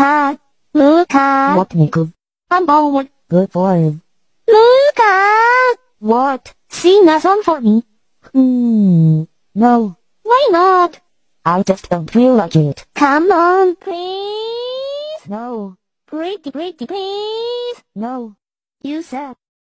Luca. Luca. What, Nico? I'm bored. Good for you. Luca. What? Sing a song for me. No. Why not? I just don't feel like it. Come on, please. No. Pretty, please. No. You said.